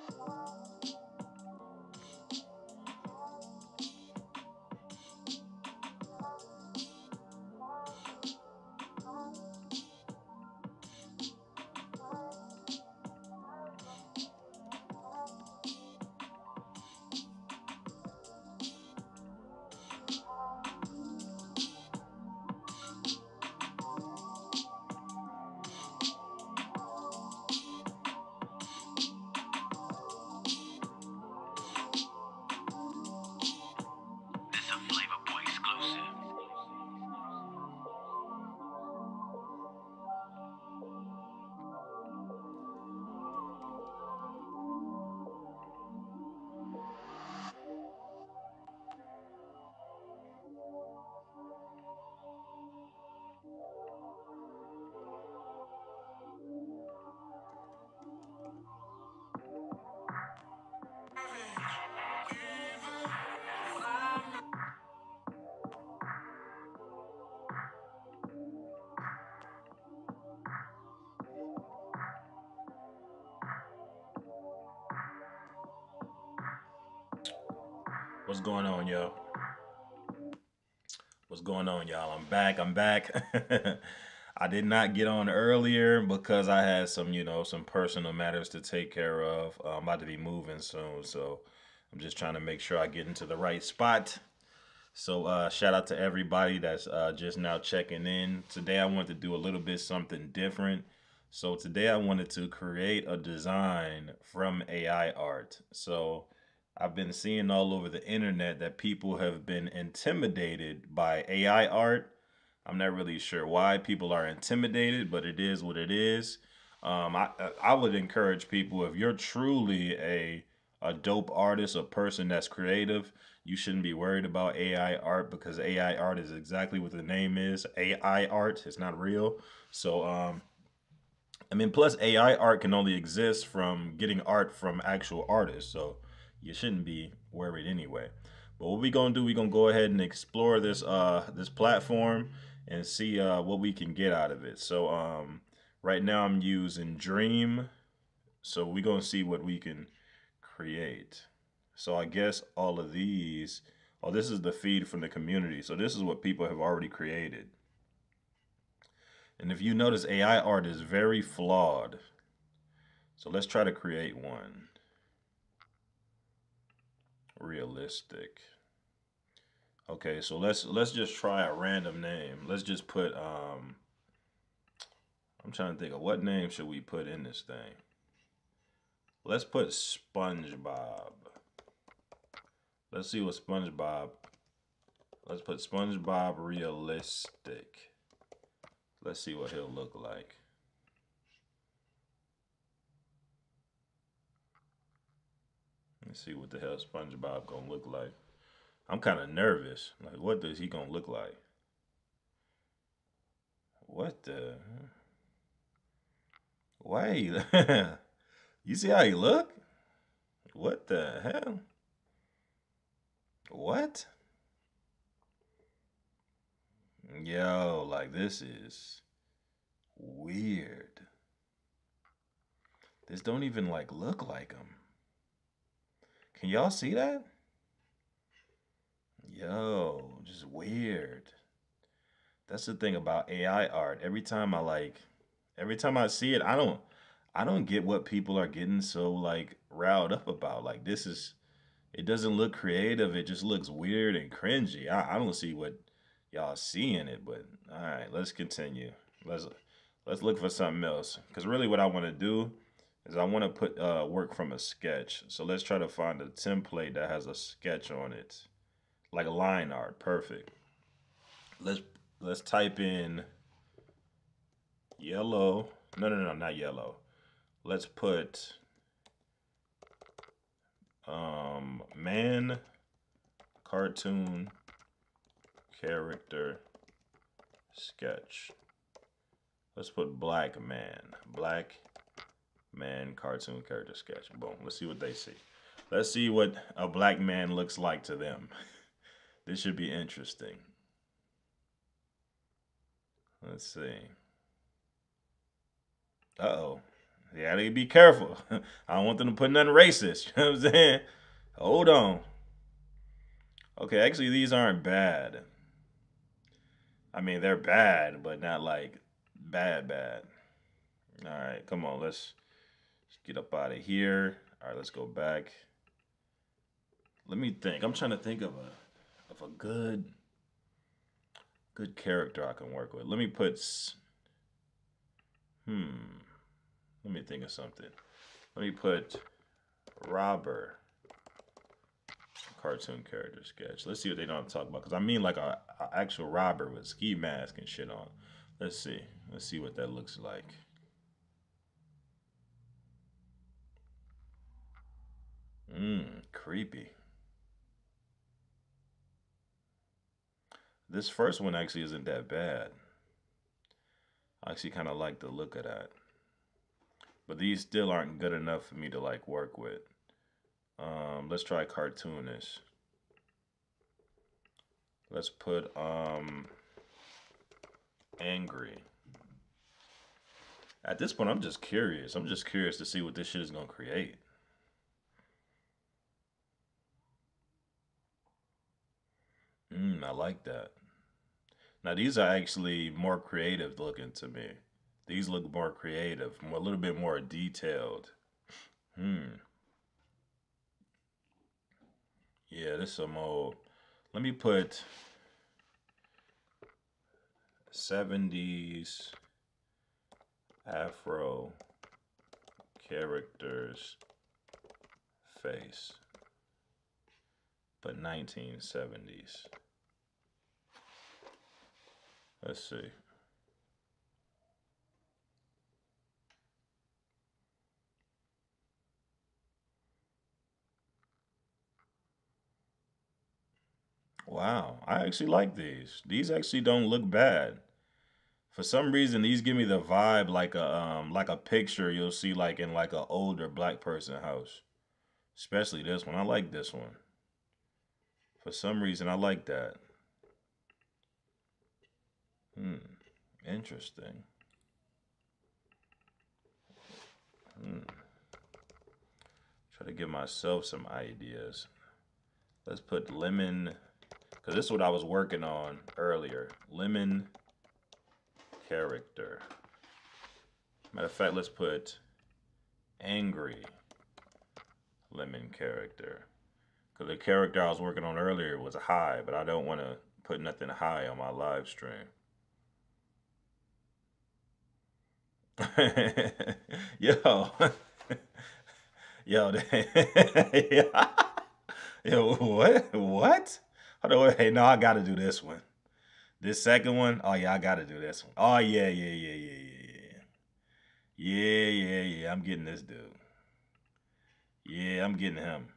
What's going on, yo? What's going on, y'all? I'm back. I'm back. I did not get on earlier because I had some, some personal matters to take care of. I'm about to be moving soon, so I'm just trying to make sure I get into the right spot. So, shout out to everybody that's just now checking in. Today, I want to do a little bit something different. So, today, I wanted to create a design from AI art. So, I've been seeing all over the internet that people have been intimidated by AI art. I'm not really sure why people are intimidated, but it is what it is. I would encourage people, if you're truly a dope artist, a person that's creative, you shouldn't be worried about AI art because AI art is exactly what the name is. AI art. It's not real. So I mean, plus AI art can only exist from getting art from actual artists. So you shouldn't be worried anyway. But what we gonna do? We gonna go ahead and explore this platform and see what we can get out of it. So right now I'm using Dream. So we gonna see what we can create. So I guess all of these. Oh, this is the feed from the community. So this is what people have already created. And if you notice, AI art is very flawed. So let's try to create one. Realistic. Okay, so let's just try a random name. Let's just put I'm trying to think of what name should we put in this thing. Let's put SpongeBob. Let's see what SpongeBob. Let's put SpongeBob realistic. Let's see what he'll look like. Let's see what the hell SpongeBob gonna look like. I'm kind of nervous. Like, what does he gonna look like? What the? Wait, you see how he look? What the hell? What? Yo, like this is weird. This don't even like look like him. Can y'all see that? Yo, just weird. That's the thing about AI art. Every time I see it, I don't get what people are getting so like riled up about. Like it doesn't look creative. It just looks weird and cringy. I don't see what y'all see in it, but all right, let's continue. Let's let's look for something else. Cause really, what I want to do is I want to put work from a sketch. So let's try to find a template that has a sketch on it, like a line art. Perfect. Let's let's type in yellow. No, no, no, not yellow. Let's put man cartoon character sketch. Let's put black man. Black man cartoon character sketch. Boom. Let's see what they see. Let's see what a black man looks like to them. This should be interesting. Let's see. Uh oh. Yeah, they be careful. I don't want them to put nothing racist. You know what I'm saying? Hold on. Okay, actually, these aren't bad. I mean, they're bad, but not like bad, bad. All right, come on, let's get up out of here. All right, let's go back. Let me think. I'm trying to think of a good character I can work with. Let me put. Hmm. Let me think of something. Let me put robber cartoon character sketch. Let's see what they don't talk about. Because I mean, like a actual robber with ski mask and shit on. Let's see. Let's see what that looks like. Creepy. This first one actually isn't that bad. I actually kind of like the look of that. But these still aren't good enough for me to like work with. Let's try cartoonist. Let's put angry. At this point, I'm just curious. I'm just curious to see what this shit is gonna create. I like that. Now these are actually more creative looking to me. These look more creative, a little bit more detailed. Hmm. Yeah, this is some old. Let me put 70s Afro characters face, but 1970s. Let's see. Wow, I actually like these. These actually don't look bad. For some reason, these give me the vibe like a picture you'll see like in like a older black person house. Especially this one. I like this one. For some reason, I like that. Hmm. Interesting. Hmm. Try to give myself some ideas. Let's put lemon, because this is what I was working on earlier. Lemon character. Matter of fact, let's put angry lemon character. Because the character I was working on earlier was high, but I don't want to put nothing high on my live stream. Yo, yo, yo, what? What? Hold on, hey, no, I gotta do this one. This second one, oh yeah, I gotta do this one. Oh yeah, yeah, yeah, yeah, yeah, yeah. Yeah, yeah, yeah. I'm getting this dude. Yeah, I'm getting him.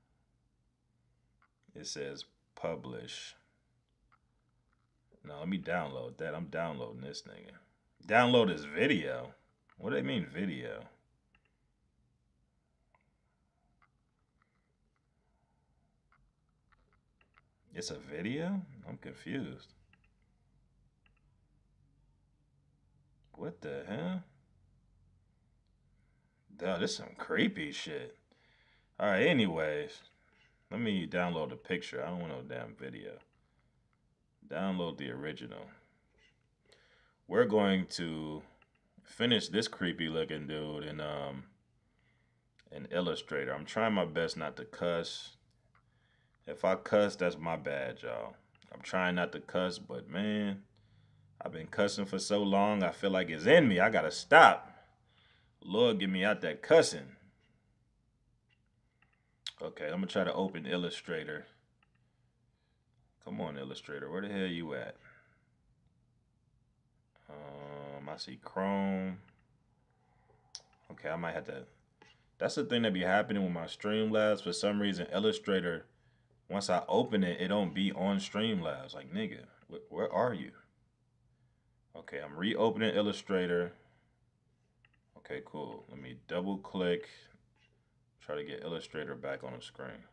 It says publish. No, let me download that. I'm downloading this nigga. Download his video. What do they mean video? It's a video? I'm confused. What the hell? Duh, this some creepy shit. Alright, anyways. Let me download the picture. I don't want no damn video. Download the original. We're going to finish this creepy looking dude in Illustrator. I'm trying my best not to cuss. If I cuss, that's my bad, y'all. I'm trying not to cuss, but man, I've been cussing for so long, I feel like it's in me. I gotta stop. Lord, get me out that cussing. Okay, I'm gonna try to open Illustrator. Come on, Illustrator. Where the hell you at? I see Chrome. Okay, I might have to. That's the thing that be happening with my Streamlabs. For some reason, Illustrator, once I open it, it don't be on Streamlabs. Like, nigga, where are you? Okay, I'm reopening Illustrator. Okay, cool. Let me double click. Try to get Illustrator back on the screen.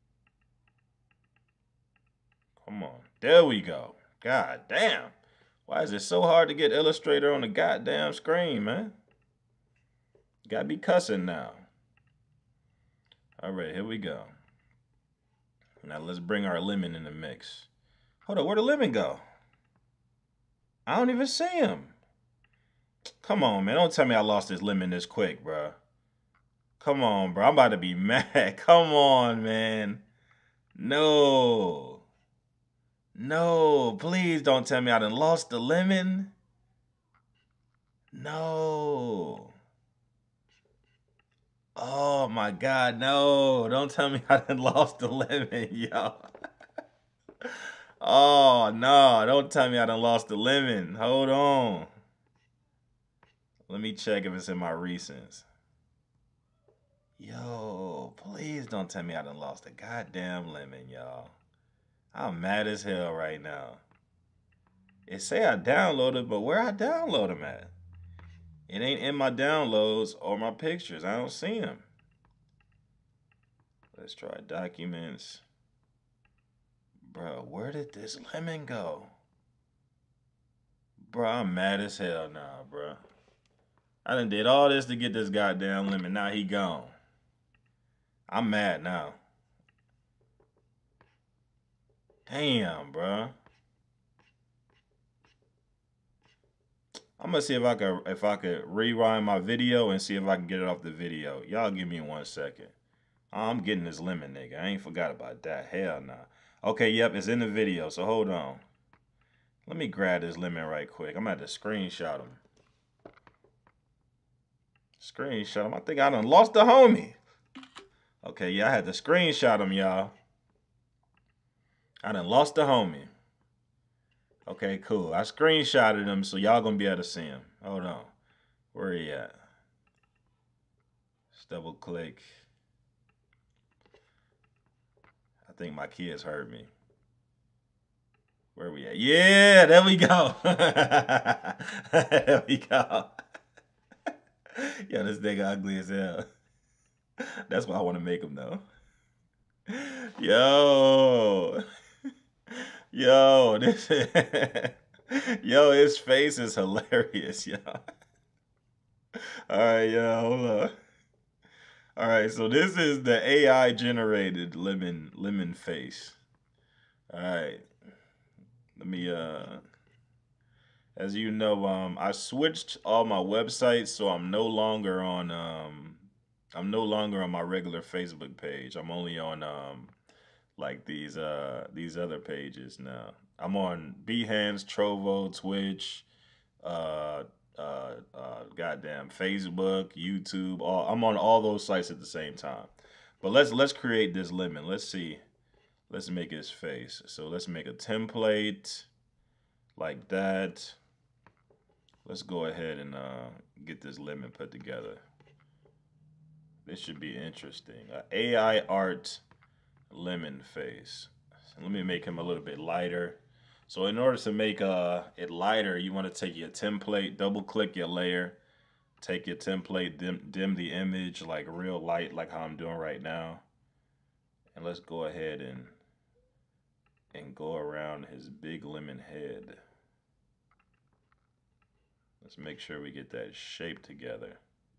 Come on. There we go. God damn. Why is it so hard to get Illustrator on the goddamn screen, man? Gotta be cussing now. All right, here we go. Now let's bring our lemon in the mix. Hold on, where'd the lemon go? I don't even see him. Come on, man. Don't tell me I lost this lemon this quick, bro. Come on, bro. I'm about to be mad. Come on, man. No. No. Please don't tell me I done lost the lemon. No. Oh, my God. No. Don't tell me I done lost the lemon, yo. Oh, no. Don't tell me I done lost the lemon. Hold on. Let me check if it's in my recents. Yo, please don't tell me I done lost a goddamn lemon, y'all. I'm mad as hell right now. It say I downloaded, but where I download them at? It ain't in my downloads or my pictures. I don't see them. Let's try documents. Bro, where did this lemon go? Bro, I'm mad as hell now, bro. I done did all this to get this goddamn lemon. Now he gone. I'm mad now. Damn, bro. I'm gonna see if I could rewind my video and see if I can get it off the video. Y'all give me 1 second. I'm getting this lemon, nigga. I ain't forgot about that. Hell nah. Okay, yep, it's in the video, so hold on. Let me grab this lemon right quick. I'm gonna have to screenshot him. Screenshot him. I think I done lost the homie. Okay, yeah, I had to screenshot him, y'all. I done lost the homie. Okay, cool. I screenshotted him, so y'all gonna be able to see him. Hold on. Where he at? Let's double click. I think my kids heard me. Where we at? Yeah, there we go. There we go. Yo, this nigga ugly as hell. That's why I want to make him though. Yo. Yo, this yo, his face is hilarious, yo. All right, yo, hold on. All right, so this is the AI generated lemon face. All right. Let me as you know, I switched all my websites, so I'm no longer on my regular Facebook page. I'm only on like these other pages now. I'm on Behance, Trovo, Twitch, uh goddamn Facebook, YouTube. I'm on all those sites at the same time. But let's create this lemon. Let's see. Let's make his face. So let's make a template like that. Let's go ahead and get this lemon put together. This should be interesting. AI art lemon face. So let me make him a little bit lighter. So in order to make it lighter, you want to take your template, double click your layer, take your template, dim the image like real light, like how I'm doing right now. And let's go ahead and go around his big lemon head. Let's make sure we get that shape together.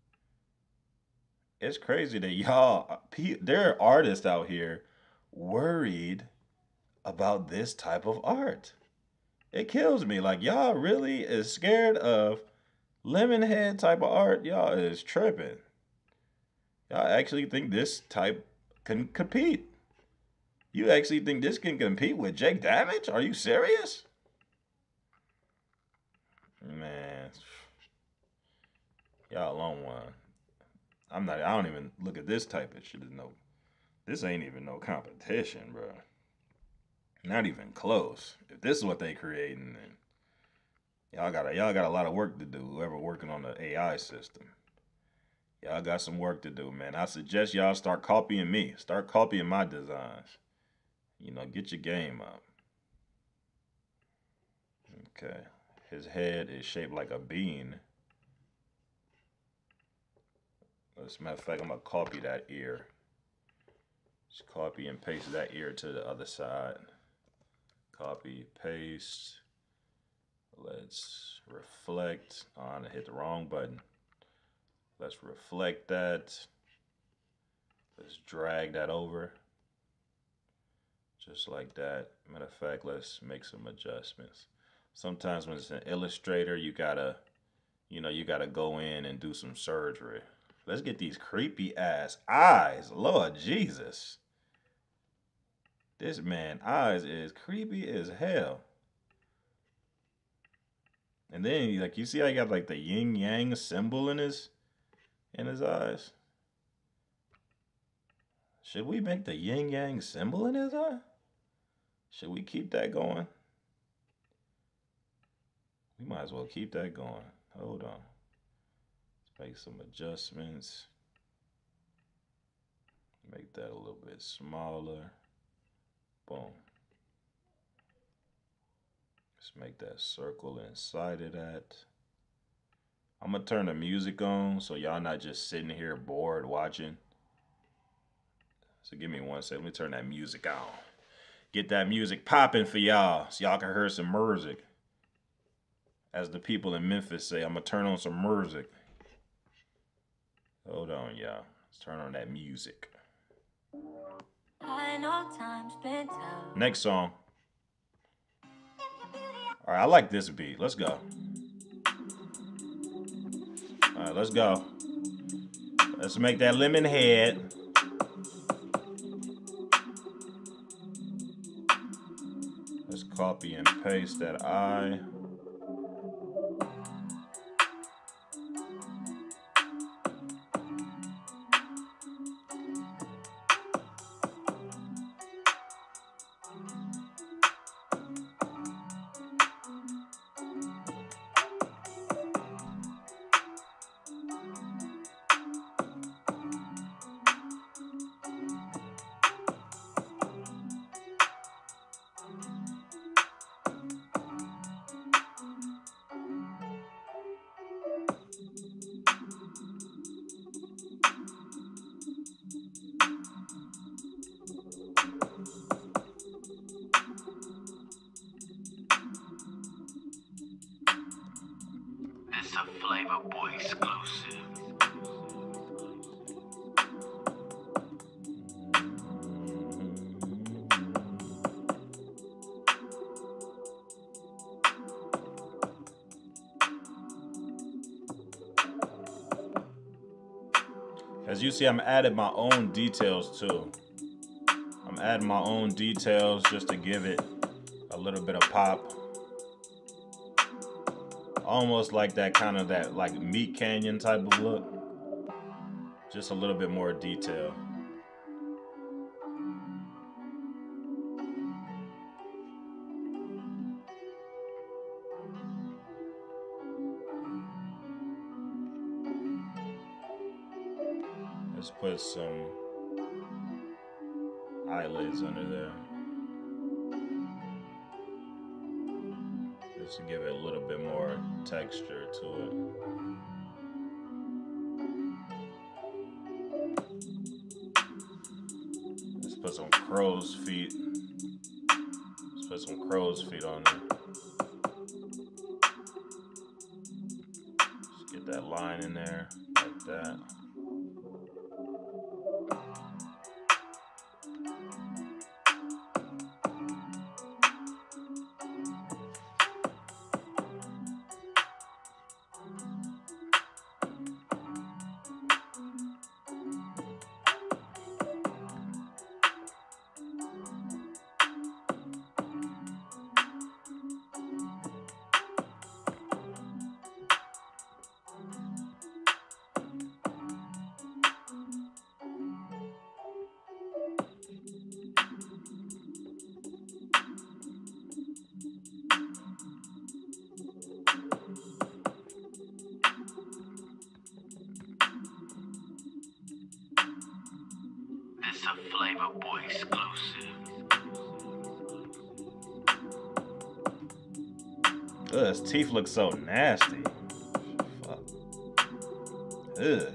It's crazy that y'all, there are artists out here worried about this type of art. It kills me. Like, y'all really is scared of lemon head type of art. Y'all is tripping. Y'all actually think this type can compete. You actually think this can compete with Jake Damage? Are you serious? Man, y'all on one. I don't even look at this type of shit as no. This ain't even no competition, bro. Not even close. If this is what they creating, then y'all got a lot of work to do. Whoever working on the AI system, y'all got some work to do, man. I suggest y'all start copying me. Start copying my designs. You know, get your game up. Okay. His head is shaped like a bean. As a matter of fact, I'm gonna copy that ear. Just copy and paste that ear to the other side. Copy, paste. Let's reflect on. I hit the wrong button. Let's reflect that. Let's drag that over. Just like that. Matter of fact, let's make some adjustments. Sometimes when it's an Illustrator, you gotta go in and do some surgery. Let's get these creepy ass eyes. Lord Jesus. This man eyes is creepy as hell. And then like you see how he got like the yin yang symbol in his eyes? Should we make the yin yang symbol in his eye? Should we keep that going? We might as well keep that going. Hold on. Let's make some adjustments. Make that a little bit smaller. Boom. Let's make that circle inside of that. I'm gonna turn the music on so y'all not just sitting here bored watching. So give me 1 second. Let me turn that music on. Get that music popping for y'all so y'all can hear some music. As the people in Memphis say, I'm gonna turn on some music. Hold on, y'all. Let's turn on that music. I know time's been tough. Next song. All right, I like this beat. Let's go. All right, let's go. Let's make that lemon head. Let's copy and paste that eye. It's a Flavor Boy exclusive. As you see, I'm adding my own details too. I'm adding my own details just to give it a little bit of pop. Almost like that kind of that like Meat Canyon type of look. Just a little bit more detail. Let's put some eyelids under there. Just to give it a little bit more texture to it. Let's put some crow's feet. Let's put some crow's feet on there. Just get that line in there, like that. It's a Flavor Boy exclusive. Ugh, his teeth look so nasty. Fuck. Ugh.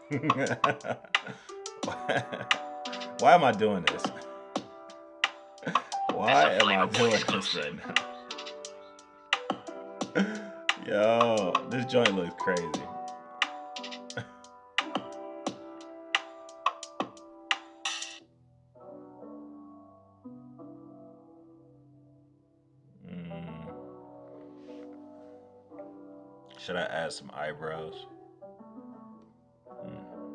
Why am I doing this? Why am I doing this right now? Yo, this joint looks crazy. Mm, should I add some eyebrows? Mm,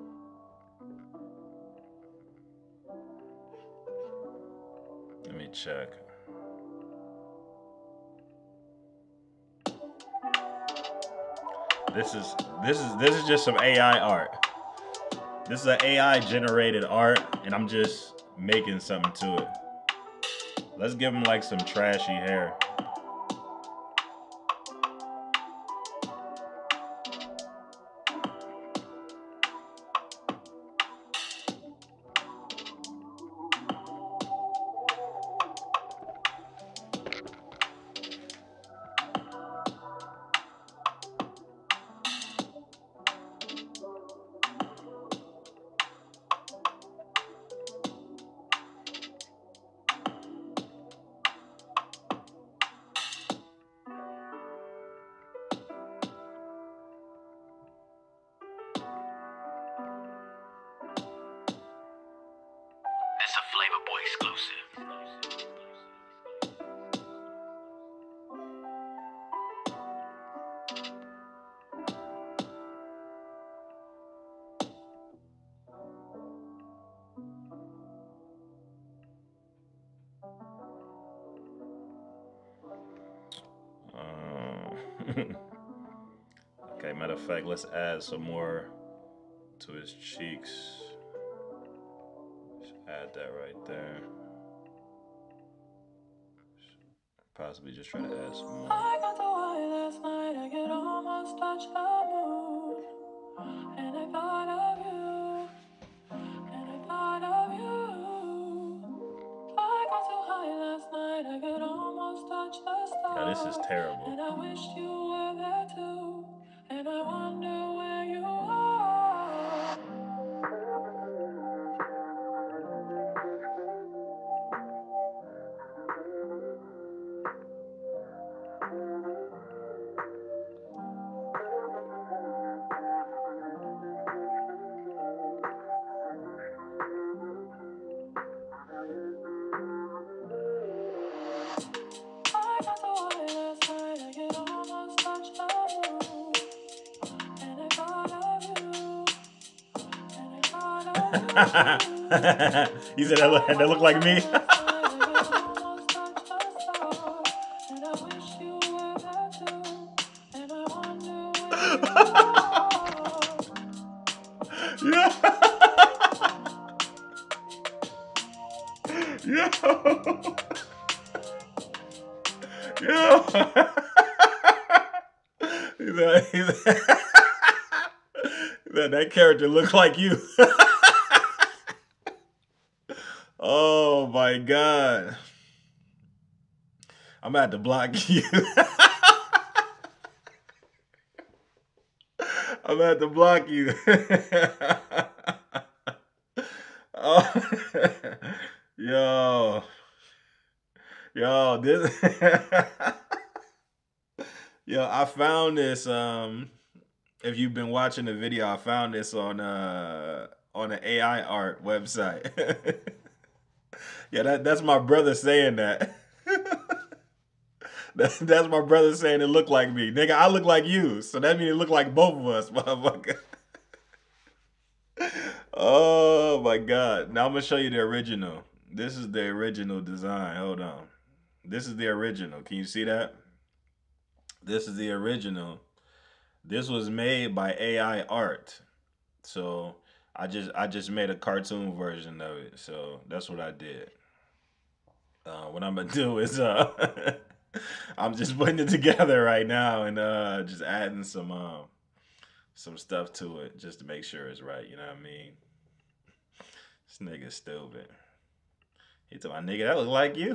let me check. This is just some AI art. This is an AI generated art, and I'm just making something to it. Let's give him like some trashy hair. It's a Flavor Boy exclusive. Okay, matter of fact, let's add some more to his cheeks. Just add that right there. Possibly just try to add some more. I got so high last night I could almost touch the moon. And I thought of you. And I thought of you. I got so high last night I could almost touch the stars. Yeah, this is terrible. And I wished you were there too. And I wonder where you are. I got so high last night I could almost touch the moon. And I thought of you. And I thought of you. He said that look like me. And I wish you were there too. And I wonder where you are. Yo. Yo. That character looked like you. Oh my god. I'm about to block you. I'm about to block you. Oh. Yo. Yo, this Yo, I found this if you've been watching the video, I found this on an AI art website. Yeah, that's my brother saying that. That's my brother saying it looked like me. Nigga, I look like you. So that means it look like both of us, motherfucker. Oh my god. Now I'm gonna show you the original. This is the original design. Hold on. This is the original. Can you see that? This is the original. This was made by AI art. So I just made a cartoon version of it. So that's what I did. What I'm gonna do is I'm just putting it together right now and just adding some stuff to it just to make sure it's right. You know what I mean? This nigga's stupid. He told my nigga that look like you.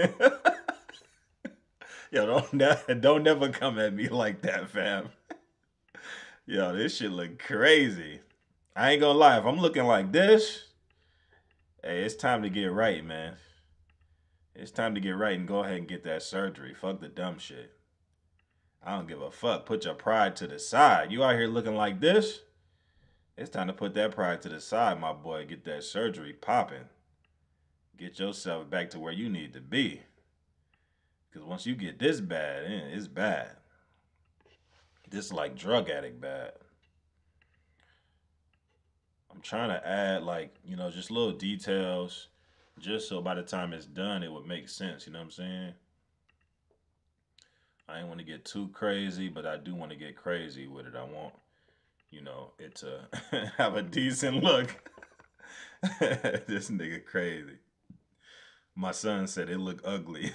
Yo, don't never come at me like that, fam. Yo, this shit look crazy. I ain't gonna lie. If I'm looking like this, hey, it's time to get right, man. It's time to get right and go ahead and get that surgery. Fuck the dumb shit. I don't give a fuck. Put your pride to the side. You out here looking like this? It's time to put that pride to the side, my boy. Get that surgery popping. Get yourself back to where you need to be. Because once you get this bad, it's bad. This is like drug addict bad. I'm trying to add like, just little details just so by the time it's done it would make sense, you know what I'm saying? I ain't want to get too crazy, but I do want to get crazy with it. I want, it to have a decent look. This nigga crazy. My son said it looked ugly.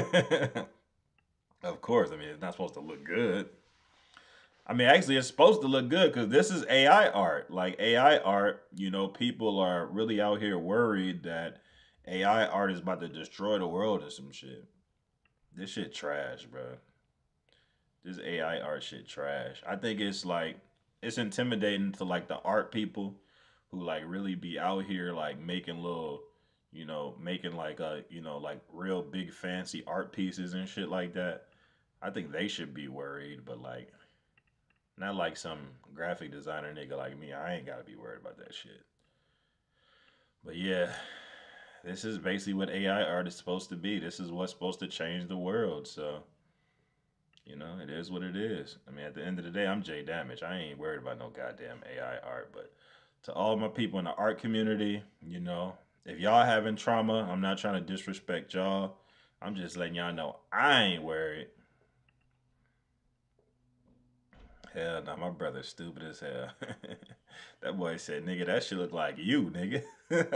Of course, I mean it's not supposed to look good. I mean, actually, it's supposed to look good because this is AI art. Like AI art, people are really out here worried that AI art is about to destroy the world or some shit. This shit trash, bro. This AI art shit trash. I think it's like it's intimidating to like the art people who like really be out here like making little, making like like real big fancy art pieces and shit like that. I think they should be worried, but like not like some graphic designer nigga like me. I ain't gotta be worried about that shit. But yeah, this is basically what AI art is supposed to be. This is what's supposed to change the world. So, it is what it is. I mean, at the end of the day, I'm Jay Damage. I ain't worried about no goddamn AI art. But to all my people in the art community, if y'all having trauma, I'm not trying to disrespect y'all. I'm just letting y'all know I ain't worried. Hell no, my brother's stupid as hell. That boy said, nigga, that shit look like you, nigga.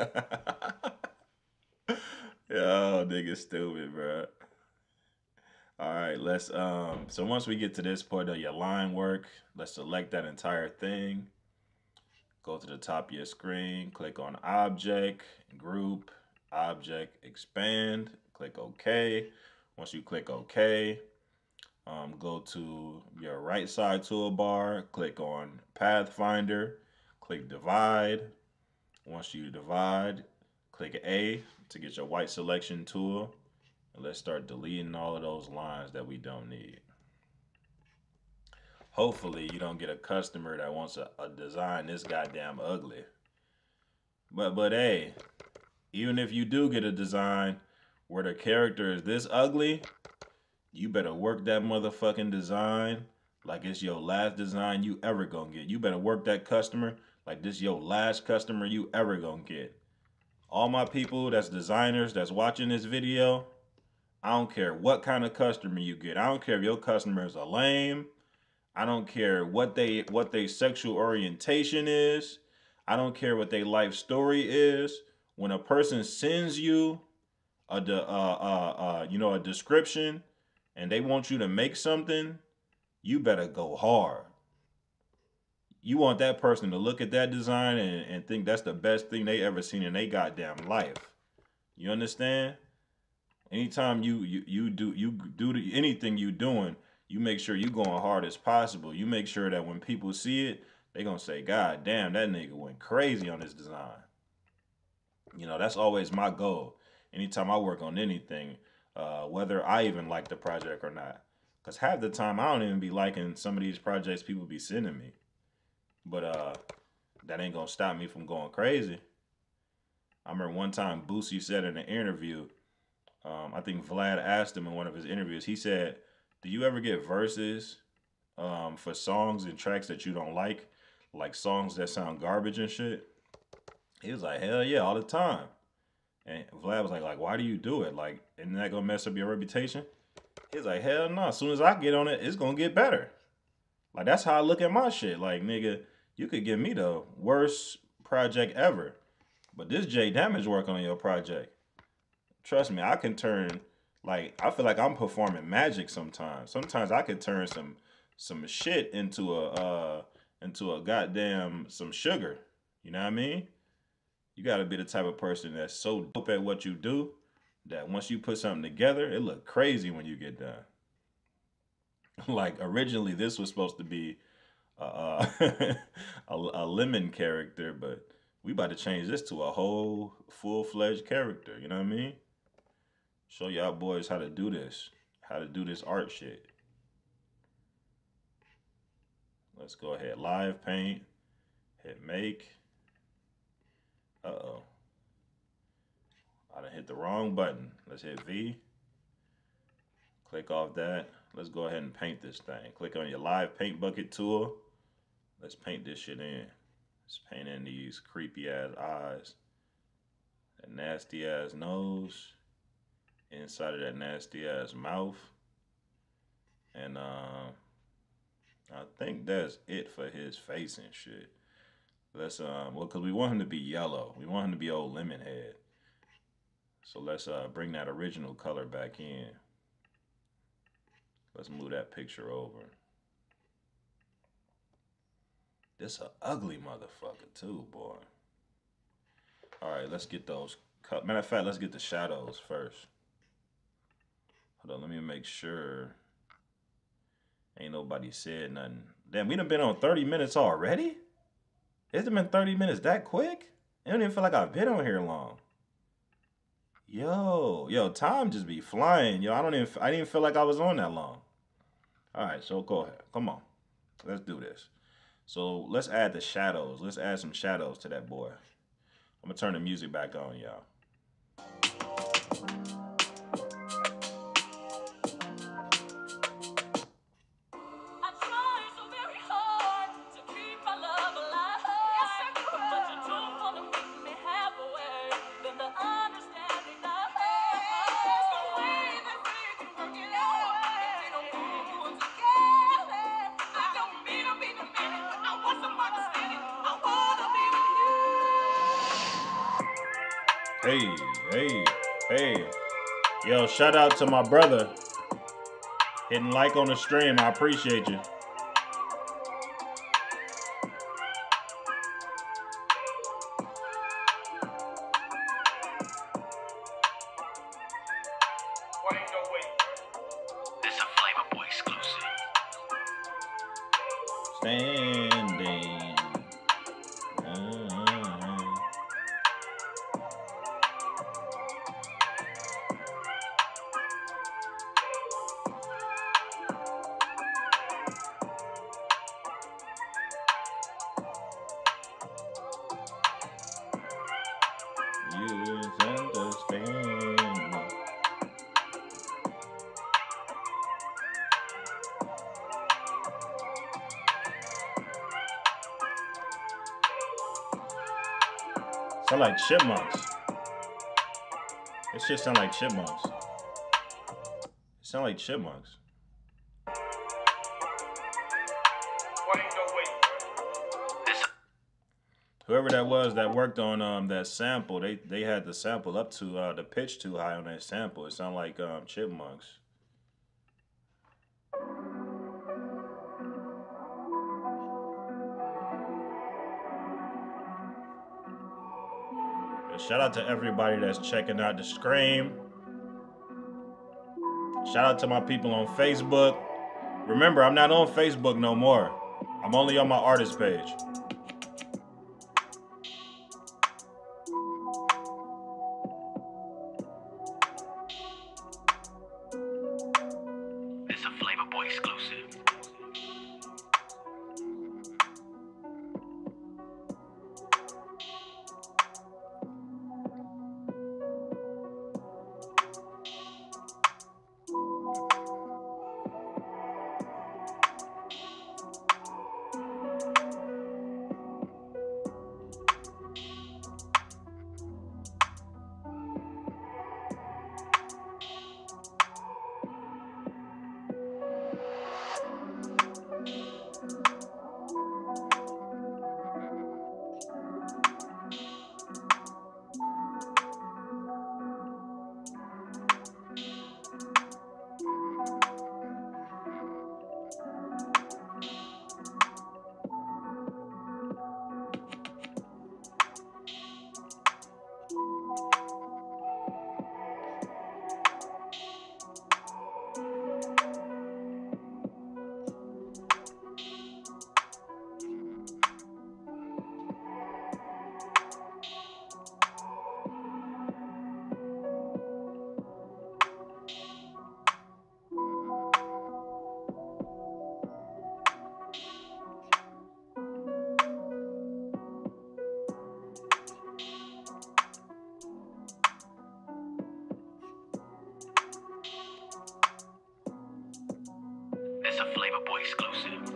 Yo, nigga stupid, bro. All right, let's so once we get to this part of your line work, let's select that entire thing. Go to the top of your screen, click on object, group, object, expand, click OK. Once you click OK, go to your right side toolbar, click on Pathfinder, click divide. Once you divide, click A to get your white selection tool. And let's start deleting all of those lines that we don't need. Hopefully, you don't get a customer that wants a design this goddamn ugly. But hey, even if you do get a design where the character is this ugly, you better work that motherfucking design like it's your last design you ever gonna get. You better work that customer like this your last customer you ever gonna get. All my people that's designers that's watching this video, I don't care what kind of customer you get. I don't care if your customer is a lame. I don't care what they sexual orientation is. I don't care what their life story is. When a person sends you a description and they want you to make something, you better go hard. You want that person to look at that design and think that's the best thing they ever seen in their goddamn life. You understand? Anytime you do anything you doing, you make sure you going hard as possible. You make sure that when people see it, they gonna say, God damn, that nigga went crazy on this design. That's always my goal. Anytime I work on anything, whether I even like the project or not. Because half the time I don't even be liking some of these projects people be sending me. But that ain't gonna stop me from going crazy. I remember one time Boosie said in an interview, I think Vlad asked him in one of his interviews, he said, do you ever get verses for songs and tracks that you don't like songs that sound garbage and shit? He was like, hell yeah, all the time. And Vlad was like, why do you do it? Like, isn't that gonna mess up your reputation? He's like, hell no. As soon as I get on it, it's gonna get better. Like, that's how I look at my shit. Like, nigga, you could give me the worst project ever, but this J Damage work on your project. Trust me, I can turn like I feel like I'm performing magic sometimes. Sometimes I could turn some shit into a goddamn some sugar. You know what I mean? You got to be the type of person that's so dope at what you do that once you put something together, it look crazy when you get done. Like originally, this was supposed to be a lemon character, but we about to change this to a whole full-fledged character. You know what I mean? Show y'all boys how to do this art shit. Let's go ahead. Live paint. Hit make. Uh-oh. I done hit the wrong button. Let's hit V. Click off that. Let's go ahead and paint this thing. Click on your live paint bucket tool. Let's paint this shit in. Let's paint in these creepy ass eyes. That nasty ass nose. Inside of that nasty ass mouth. And I think that's it for his face and shit. Let's well, cause we want him to be yellow. We want him to be old lemon head. So let's bring that original color back in. Let's move that picture over. This a ugly motherfucker too, boy. All right, let's get those. Matter of fact, let's get the shadows first. Hold on, let me make sure. Ain't nobody said nothing. Damn, we done been on 30 minutes already? It's been 30 minutes that quick? I don't even feel like I've been on here long. Yo, time just be flying. Yo, I didn't even feel like I was on that long. All right, so go ahead. Come on. Let's do this. So let's add the shadows. Let's add some shadows to that boy. I'm gonna turn the music back on, y'all. I try so very hard to keep my love alive. Yes, I do. But you don't want to meet me halfway. Then the understanding I have is the way that we can work it out. If we don't pull together, I don't mean to be demanding, but I want some understanding. I wanna be with Hey, hey, hey. Yo, shout out to my brother. Hitting like on the stream. I appreciate you. Standing. You understand me. Sound like chipmunks. It shit sound like chipmunks. It sound like chipmunks. Whoever that was that worked on that sample, they had the sample up to the pitch too high on that sample. It sounded like chipmunks. Shout out to everybody that's checking out the stream. Shout out to my people on Facebook. Remember, I'm not on Facebook no more. I'm only on my artist page. It's a Flavor Boy exclusive. It's a Flavor Boy exclusive.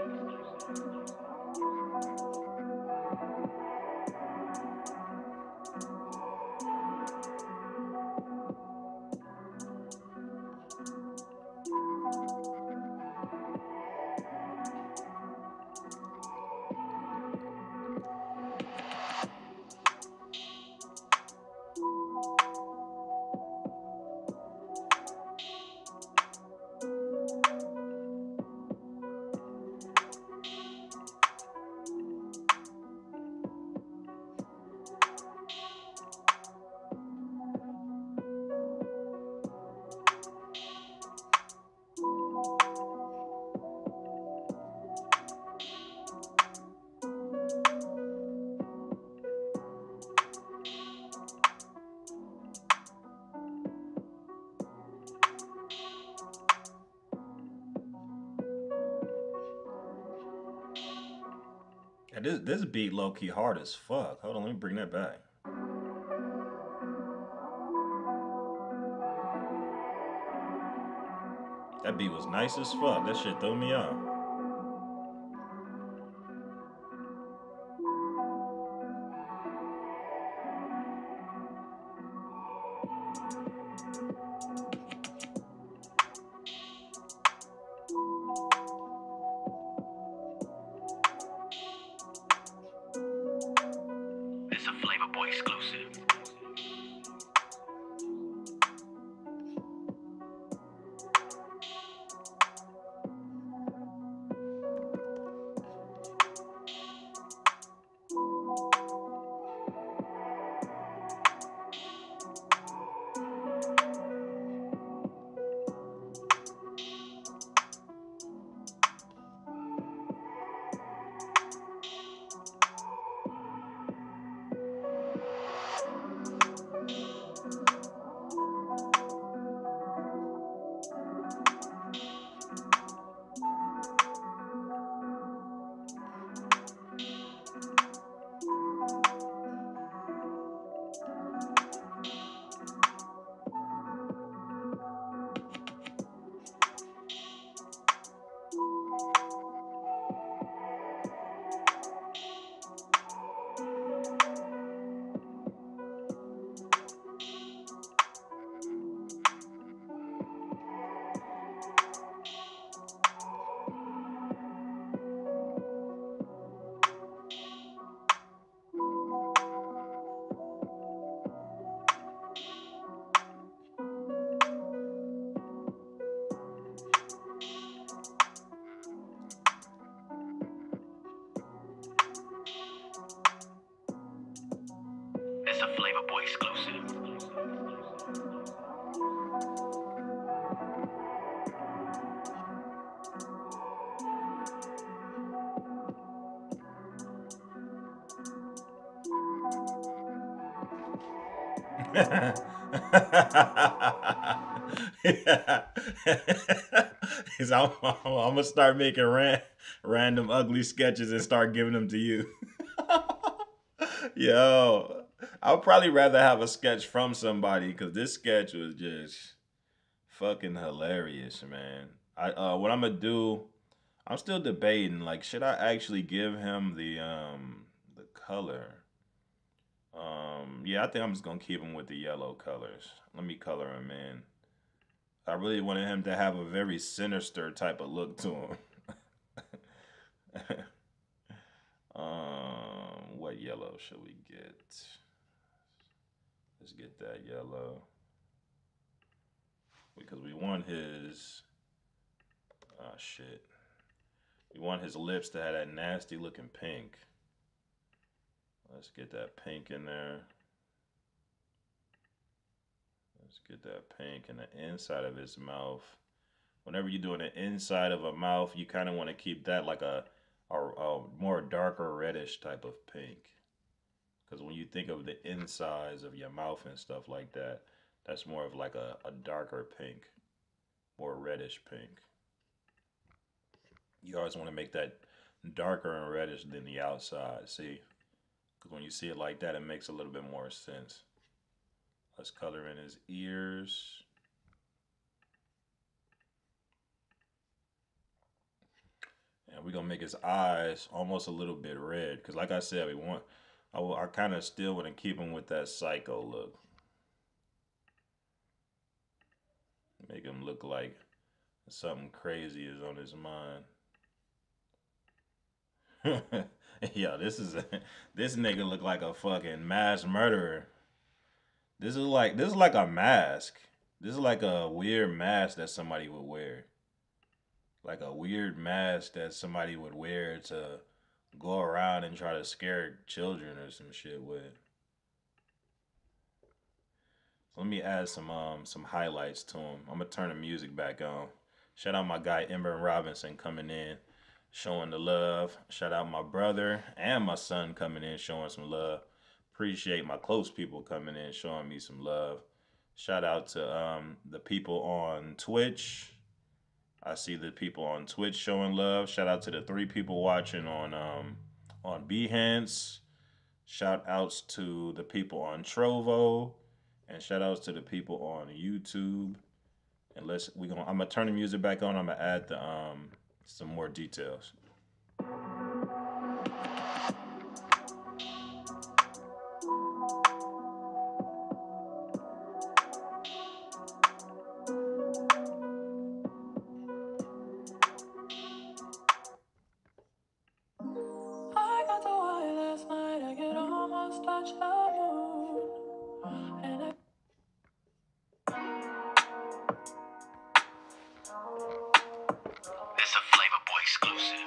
Yeah, this beat low key hard as fuck. Hold on, let me bring that back. That beat was nice as fuck. That shit threw me off. It's a Flavor Boy exclusive. It's a Flavor Boy exclusive. Yeah. I'm gonna start making random ugly sketches and start giving them to you. Yo, I would probably rather have a sketch from somebody because this sketch was just fucking hilarious, man. What I'm gonna do? I'm still debating. Like, should I actually give him the color? Yeah, I think I'm just gonna keep him with the yellow colors. Let me color him in. I really wanted him to have a very sinister type of look to him. What yellow should we get? Let's get that yellow because we want his. Ah, shit. We want his lips to have that nasty looking pink. Let's get that pink in there. Let's get that pink in the inside of his mouth. Whenever you're doing the inside of a mouth, you kind of want to keep that like a more darker reddish type of pink. Because when you think of the insides of your mouth and stuff like that, that's more of like a darker pink, more reddish pink. You always want to make that darker and reddish than the outside, see? Because when you see it like that, it makes a little bit more sense. Let's color in his ears. And we're gonna make his eyes almost a little bit red. Because like I said, we want I kind of still want to keep him with that psycho look. Make him look like something crazy is on his mind. Yeah, this nigga look like a fucking mass murderer. This is like a mask. This is like a weird mask that somebody would wear. Like a weird mask that somebody would wear to go around and try to scare children or some shit with. So let me add some highlights to him. I'm gonna turn the music back on. Shout out my guy Ember Robinson coming in, showing the love. Shout out my brother and my son coming in, showing some love. Appreciate my close people coming in, showing me some love. Shout out to the people on Twitch. I see the people on Twitch showing love. Shout out to the three people watching on Behance. Shout outs to the people on Trovo, and shout outs to the people on YouTube. And I'm gonna turn the music back on. I'm gonna add the some more details. I got the wire last night, I could almost touch the moon. And I It's a Flavor Boy exclusive.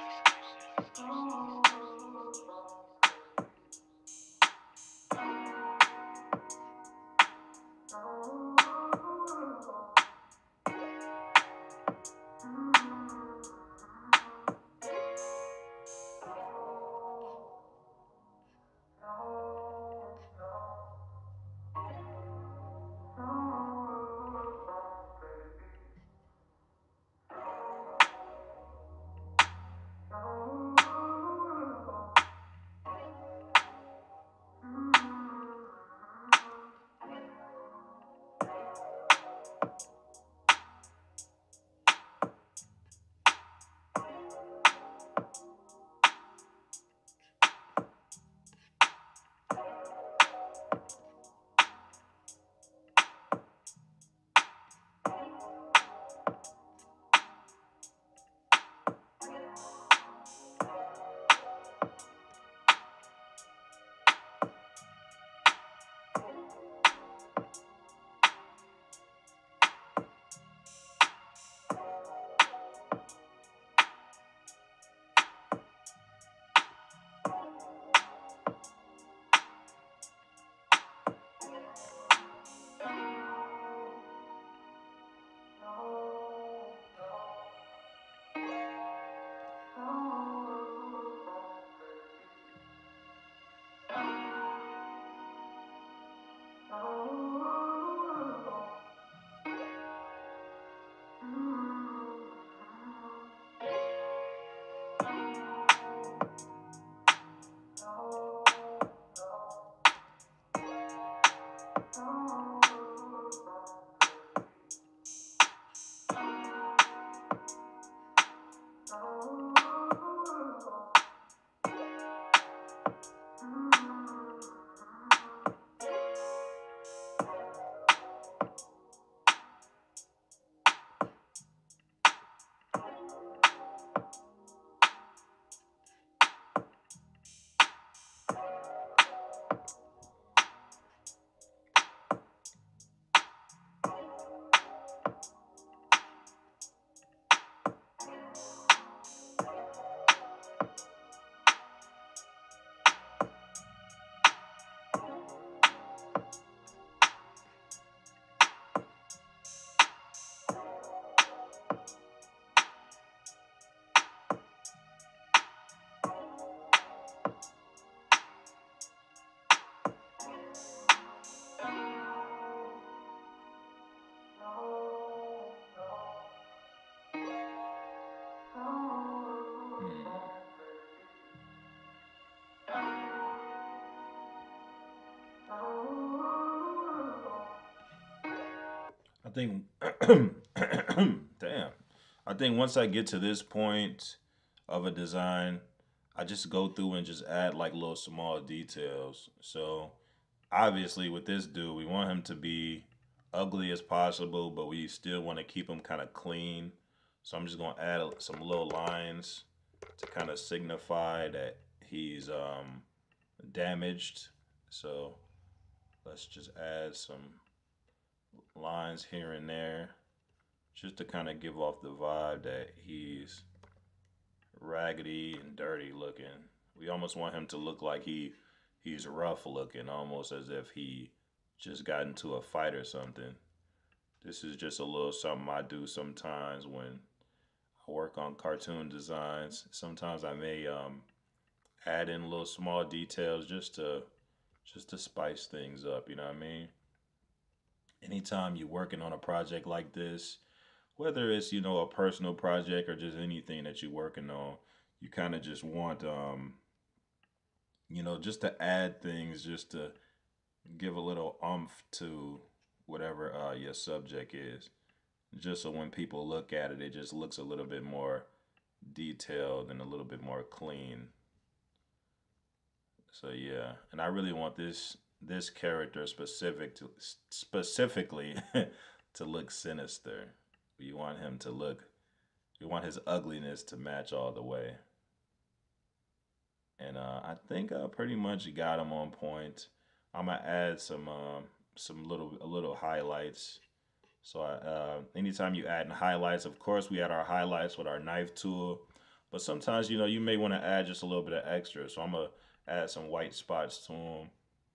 I think, damn. I think once I get to this point, of a design, I just go through and just add like little small details. So obviously with this dude, we want him to be ugly as possible, but we still want to keep him kind of clean. So I'm just gonna add some little lines to kind of signify that he's damaged. So let's just add some lines here and there just to kind of give off the vibe that he's raggedy and dirty looking. We almost want him to look like he's rough looking, almost as if he just got into a fight or something. This is just a little something I do sometimes when I work on cartoon designs. Sometimes I may add in little small details just to spice things up. You know what I mean? Anytime you're working on a project like this, whether it's a personal project or just anything that you're working on, you kind of just want just to add things, just to give a little umph to whatever your subject is, just so when people look at it, it just looks a little bit more detailed and a little bit more clean. So yeah, and I really want this character specifically to look sinister. You want him to look. You want his ugliness to match all the way. And I think I pretty much got him on point. I'm gonna add some little highlights. So anytime you add in highlights, of course we add our highlights with our knife tool, but sometimes you may want to add just a little bit of extra. So I'm gonna add some white spots to them.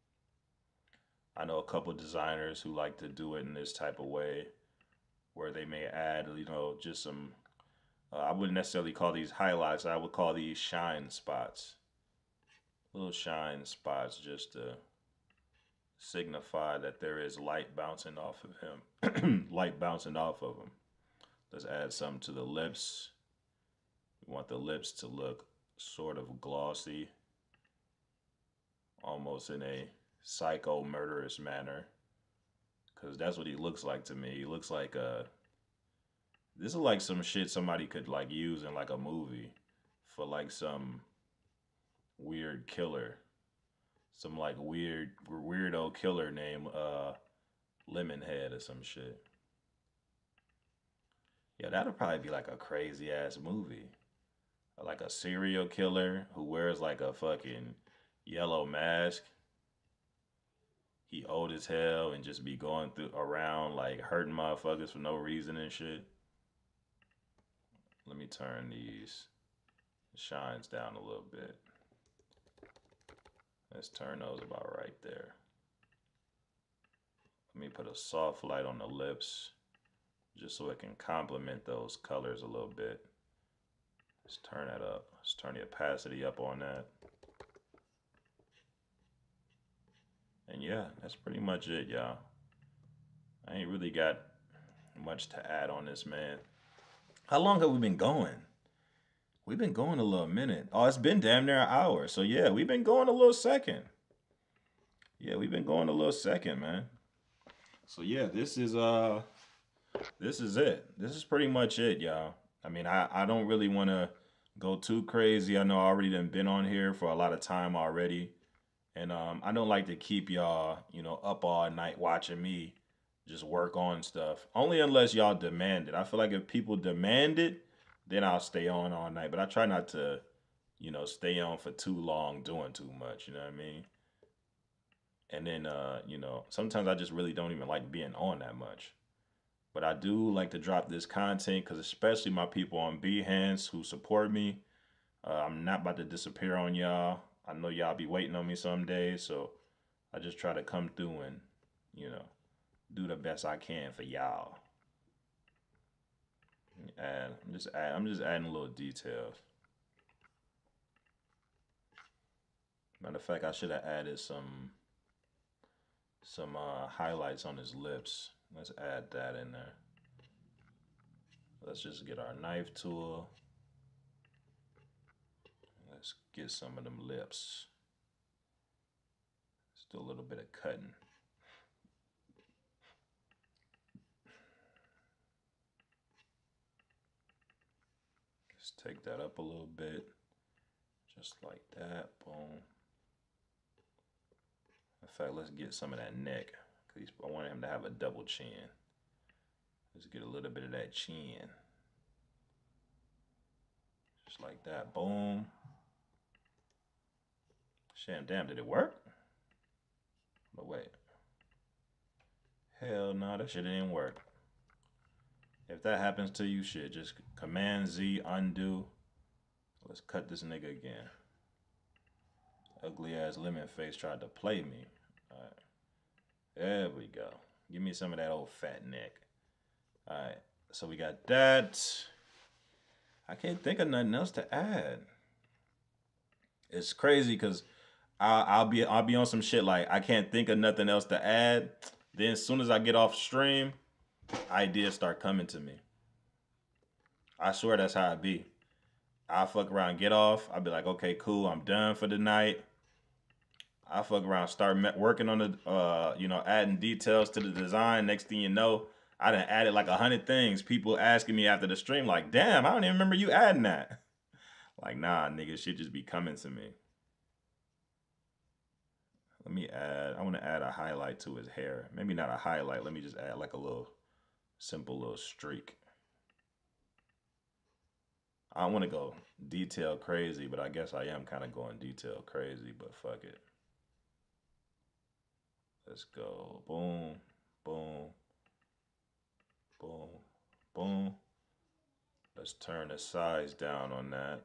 I know a couple designers who like to do it in this type of way, where they may add just some. I wouldn't necessarily call these highlights. I would call these shine spots. Little shine spots just to signify that there is light bouncing off of him. Light bouncing off of him. Let's add some to the lips. We want the lips to look sort of glossy, almost in a psycho murderous manner. Because that's what he looks like to me. He looks like this is like some shit somebody could like use in like a movie for like some weird killer, some like weirdo killer named Lemonhead or some shit. Yeah, that'll probably be like a crazy ass movie. Like a serial killer who wears like a fucking yellow mask. He old as hell and just be going through around like hurting motherfuckers for no reason and shit. Let me turn these shines down a little bit. Let's turn those about right there. Let me put a soft light on the lips just so it can complement those colors a little bit. Let's turn that up. Let's turn the opacity up on that. And yeah, that's pretty much it, y'all. I ain't really got much to add on this, man. How long have we been going? We've been going a little minute. Oh, it's been damn near an hour. So yeah, we've been going a little second. Yeah, we've been going a little second, man. So yeah, this is it. This is pretty much it, y'all. I mean, I don't really want to go too crazy. I know I already done been on here for a lot of time already. And I don't like to keep y'all, up all night watching me just work on stuff. Only unless y'all demand it. I feel like if people demand it, then I'll stay on all night. But I try not to, stay on for too long doing too much. You know what I mean? And then, sometimes I just really don't even like being on that much. But I do like to drop this content because, especially my people on Behance who support me, I'm not about to disappear on y'all. I know y'all be waiting on me some days, so I just try to come through and, you know, do the best I can for y'all. And I'm just adding little details. Matter of fact, I should have added some highlights on his lips. Let's add that in there. Let's just get our knife tool. Let's get some of them lips. Let's do a little bit of cutting. Let's take that up a little bit. Just like that. Boom. In fact, let's get some of that neck. Cause I want him to have a double chin. Let's get a little bit of that chin. Just like that. Boom. Sham, damn, did it work? But wait. Hell no, that shit didn't work. If that happens to you, shit, just Command Z, undo. Let's cut this nigga again. Ugly ass lemon face tried to play me. Alright. There we go. Give me some of that old fat neck. Alright. So we got that. I can't think of nothing else to add. It's crazy because I'll be on some shit like I can't think of nothing else to add. Then as soon as I get off stream, ideas start coming to me. I swear that's how it be. I fuck around, get off. I'll be like, okay, cool, I'm done for the night. I fuck around, start working on the, adding details to the design. Next thing you know, I done added like 100 things. People asking me after the stream, like, damn, I don't even remember you adding that. Like, nah, nigga, shit just be coming to me. Let me add, I want to add a highlight to his hair. Maybe not a highlight. Let me just add like a little simple little streak. I don't want to go detail crazy, but I guess I am kind of going detail crazy, but fuck it. Let's go. Boom, boom, boom, boom. Let's turn the size down on that.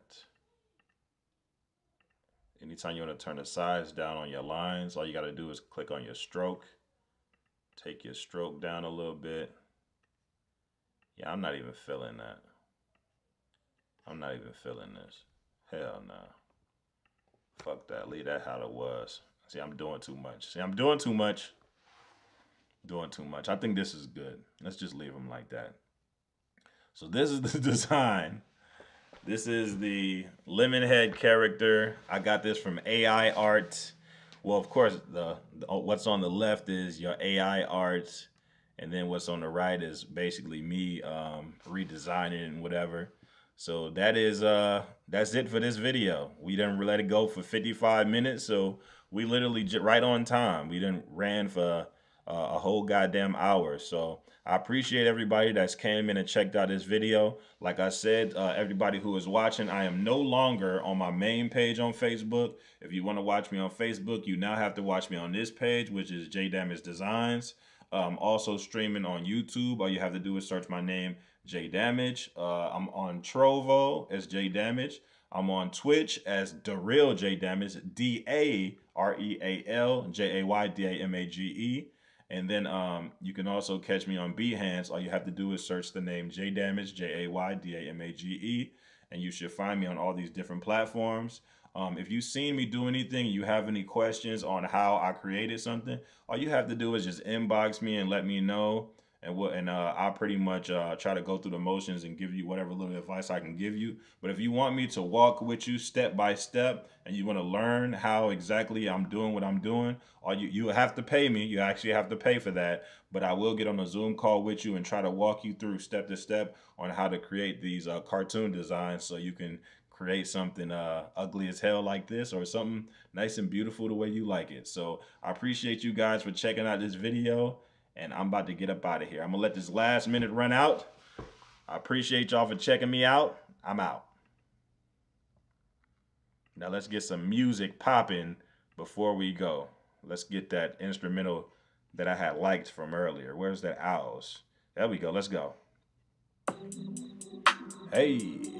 Anytime you want to turn the size down on your lines, all you got to do is click on your stroke. Take your stroke down a little bit. Yeah, I'm not even feeling that. I'm not even feeling this. Hell no. Fuck that. Leave that how it was. See, I'm doing too much. See, I'm doing too much. Doing too much. I think this is good. Let's just leave them like that. So this is the design. This is the Lemonhead character. I got this from AI Art. Well, of course, the what's on the left is your AI art, and then what's on the right is basically me redesigning and whatever. So that is that's it for this video. We didn't let it go for 55 minutes, so we literally right on time. We didn't ran for a whole goddamn hour. So I appreciate everybody that's came in and checked out this video. Like I said, everybody who is watching, I am no longer on my main page on Facebook. If you want to watch me on Facebook, you now have to watch me on this page, which is J Damage Designs. Also streaming on YouTube. All you have to do is search my name, J Damage. I'm on Trovo as J Damage. I'm on Twitch as Dareal J Damage, DAREAL And then you can also catch me on Behance. All you have to do is search the name J Damage, JAYDAMAGE, and you should find me on all these different platforms. If you've seen me do anything, you have any questions on how I created something, all you have to do is just inbox me and let me know. And I'll pretty much try to go through the motions and give you whatever little advice I can give you. But if you want me to walk with you step by step and you want to learn how exactly I'm doing what I'm doing, or you have to pay me. You actually have to pay for that. But I will get on a Zoom call with you and try to walk you through step to step on how to create these cartoon designs so you can create something ugly as hell like this or something nice and beautiful the way you like it. So I appreciate you guys for checking out this video. And I'm about to get up out of here. I'm going to let this last minute run out. I appreciate y'all for checking me out. I'm out. Now let's get some music popping before we go. Let's get that instrumental that I had liked from earlier. Where's that owls? There we go. Let's go. Hey.